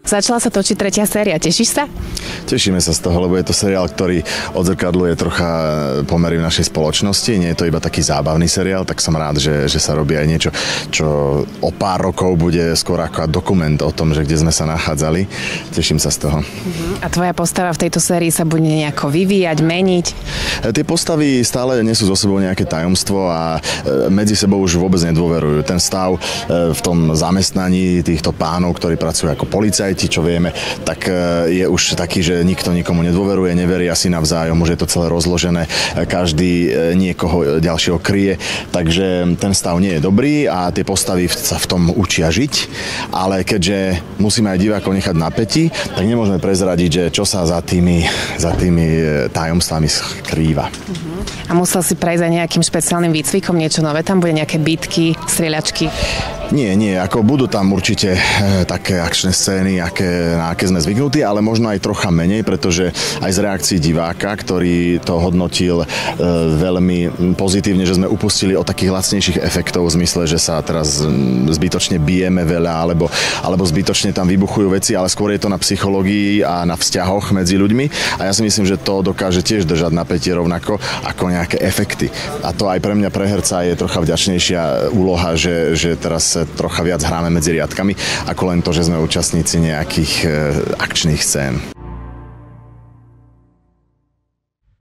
Začala sa točiť 3. séria, tešíš sa? Tešíme sa z toho, lebo je to seriál, ktorý odzrkadľuje trocha pomery v našej spoločnosti. Nie je to iba taký zábavný seriál, tak som rád, že sa robí aj niečo, čo o pár rokov bude skôr ako dokument o tom, že kde sme sa nachádzali. Teším sa z toho. A tvoja postava v tejto sérii sa bude nejako vyvíjať, meniť? Tie postavy stále nesú zo sebou nejaké tajomstvo a medzi sebou už vôbec nedôverujú. Ten stav v tom zamestnaní týchto pánov, ktorí pracujú ako policajti, čo vieme, tak je už taký, že nikto nikomu nedôveruje, neverí asi navzájom, už je to celé rozložené, každý niekoho ďalšieho kryje, takže ten stav nie je dobrý a tie postavy sa v tom učia žiť, ale keďže musíme aj divákov nechať na päti, tak nemôžeme prezradiť, že čo sa za tými tajomstvami skrýva. A musel si prejsť aj nejakým špeciálnym výcvikom, niečo nové, tam bude nejaké bitky, strieľačky? Nie, ako budú tam určite také akčné scény, na aké sme zvyknutí, ale možno aj trocha menej, pretože aj z reakcií diváka, ktorý to hodnotil veľmi pozitívne, že sme upustili od takých lacnejších efektov v zmysle, že sa teraz zbytočne bijeme veľa, alebo zbytočne tam vybuchujú veci, ale skôr je to na psychológii a na vzťahoch medzi ľuďmi a ja si myslím, že to dokáže tiež držať napätie rovnako ako nejaké efekty. A to aj pre mňa, pre herca, je trocha vďačnejšia úloha, že teraz trocha viac hráme medzi riadkami, ako len to, že sme účastníci nejakých akčných scén.